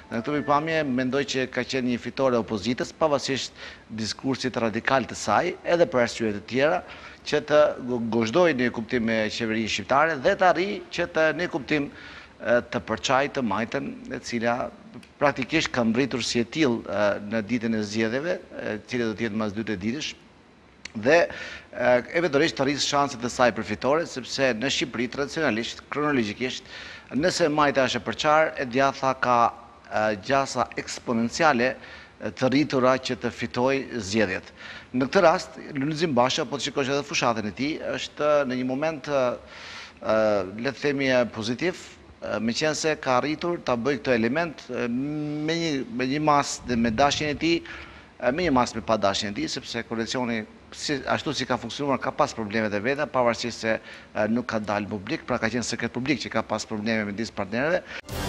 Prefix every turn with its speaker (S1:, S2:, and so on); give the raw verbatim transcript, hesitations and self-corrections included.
S1: Në këtë pikpamje mendoj që ka qenë një fitore opozitës, pavarësisht diskursit radikal të saj, edhe për arsye të tjera, që të gozhdojë në kuptim me qeverinë shqiptare dhe të arrijë që të në kuptim të përçajë të majtën, e cila praktikisht ka mbritur si e tillë në ditën e zgjedhjeve, e cila do të jetë mas dy ditësh, dhe eventualisht të rrisë shanset e saj përfitore, sepse në Shqipëri tradicionalisht, kronologjikisht, nëse majta është e përçarë, e djatha ka gjasa eksponenciale të rritura që të fitoj zgjedhjet. Në këtë rast, Lulzim Basha, po të shikosh edhe fushatën e tij, është në një moment, le të themi, pozitiv, me qenë se ka arritur ta bëjë këtë element me një, me një mas dhe me dashjen e tij, me një mas me pa dashjen e tij, sepse koalicioni si, ashtu si ka funksionuar ka pas problemet e veta, pavarësisht se nuk ka dalë publik, pra ka qenë sekret publik që ka pas probleme me disë partnerëve.